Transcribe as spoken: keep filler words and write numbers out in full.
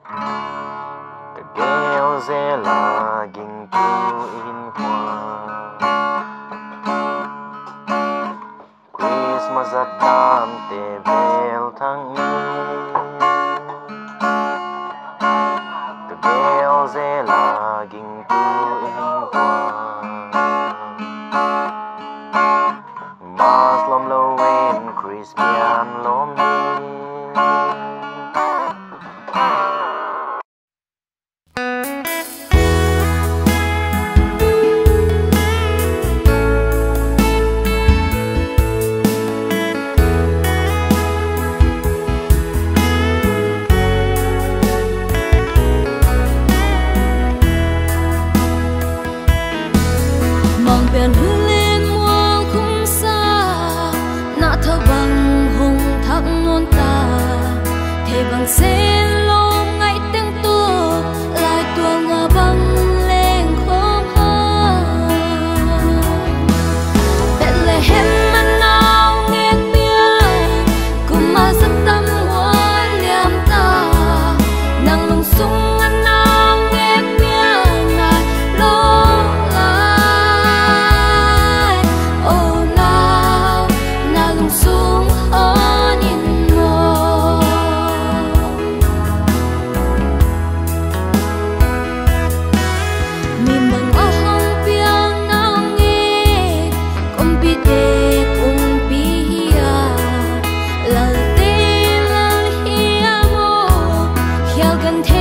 Kageo ze laging tuin Christmas at dante bel thang ni Kageo ze laging tuin Mas lom lo win Christmas lom ni Sẽ lom ngày tiếng tua lại tua ngờ băng lên không hờ Bethlehem mà nào nghe tiếng cùng mà rất tâm hoa liam ta nàng lùng sung anh nào nghe tiếng ngài lo lại ô nào nàng lùng sung hơn nhìn gần thế